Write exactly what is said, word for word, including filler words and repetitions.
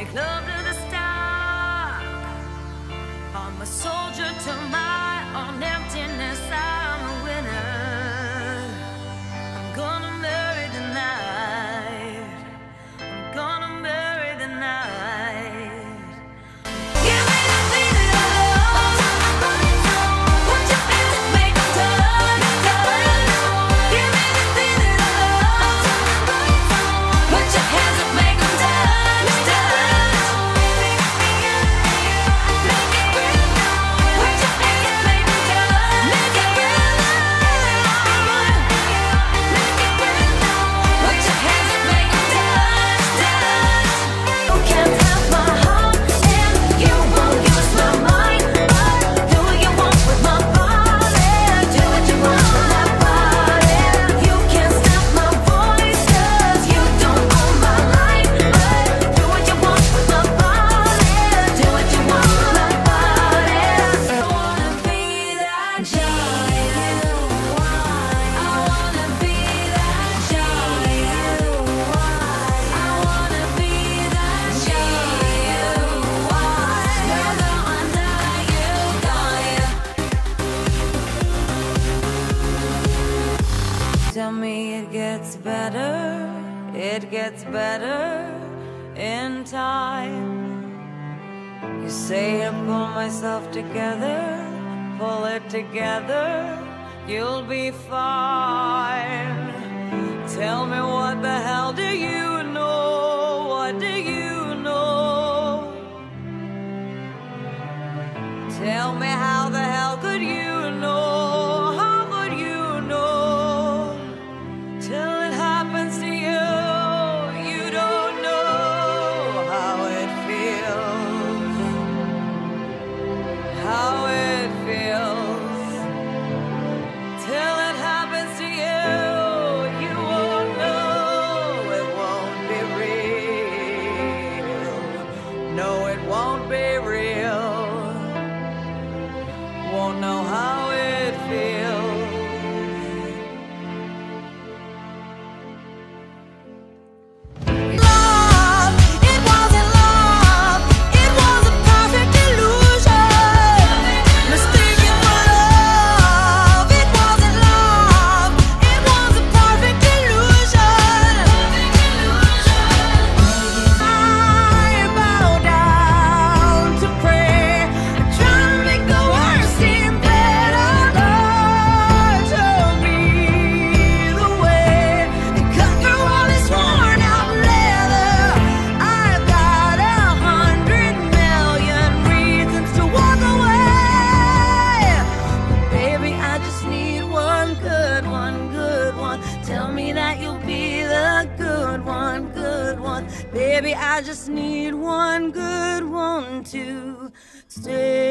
make love to the stars. I'm a soldier to my own emptiness. I'm a winner. I'm gonna marry the night. I'm gonna marry the night. Give me the thing that I love. Put your hands up, make them touch, touch. Give me the thing that I love. Put your hands up, make them touch, touch. Put your hands up, make them touch, make it real. Put your hands up, make them touch, touch. You can't have my heart and you won't use my mind. Do what you want with my body. Do what you want with my body. You can't stop my voice 'cause you don't own my life. Do what you want with my body. Do what you want with my body. I wanna be that giant. I wanna be that giant. I wanna be that giant. Whether under you, Gaia. Tell me it gets better, it gets better in time. You say I pull myself together, pull it together, you'll be fine. Tell me what the hell do you know? What do you know? Tell me how the hell could you know? How could you know? Till it happens to you, you don't know how it feels. How it feels. Till it happens to you, you won't know. It won't be real. No, it won't be real. Won't know how it feels. Love, it wasn't love. It was a perfect illusion. Mistaken for love. It wasn't love. It was a perfect illusion. I bow down to pray. I try to make the worst seem better. Lord, show me the way to cut through all this worn out leather. I've got a hundred million reasons to walk away. But baby, I just need one good one, good one. Tell me that you'll be the good one, good one. Baby, I just need one good one to stay.